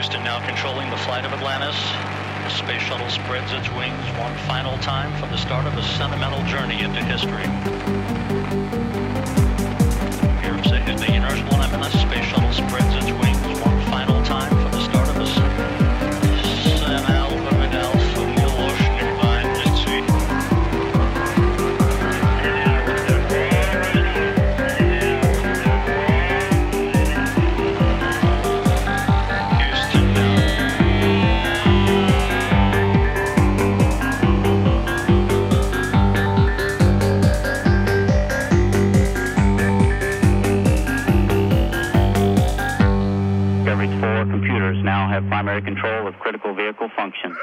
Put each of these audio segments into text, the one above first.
Houston now controlling the flight of Atlantis. The space shuttle spreads its wings one final time for the start of a sentimental journey into history. Here's the inertial Atlantis space shuttle spreads its wings one final time for the start of a computers now have primary control of critical vehicle function.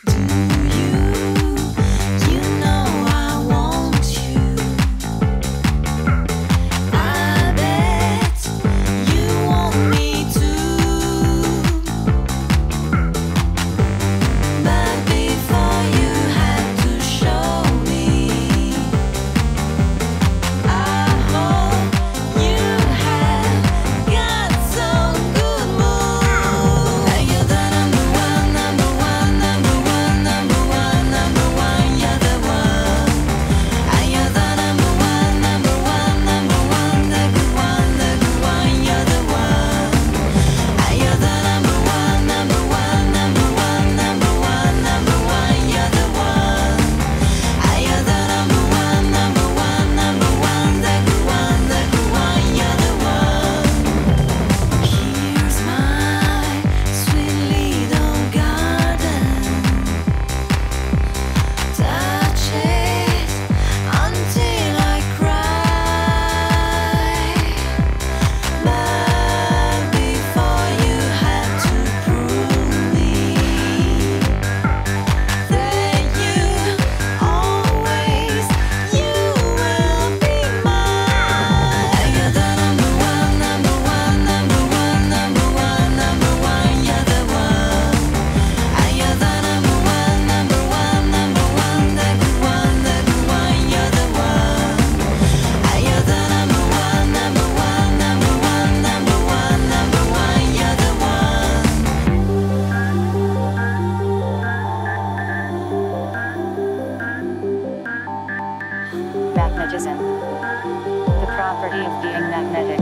Magnetism. The property of being magnetic.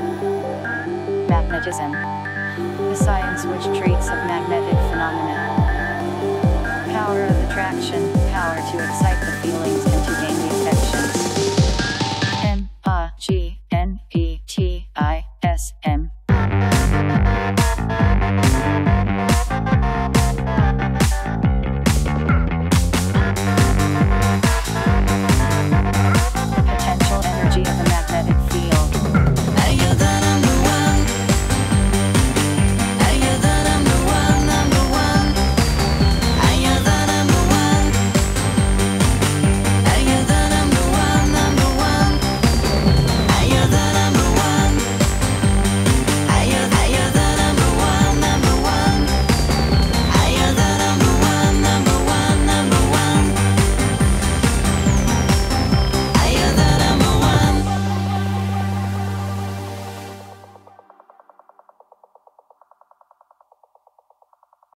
Magnetism. The science which treats of magnetic phenomena. Power of attraction, power to excite the feelings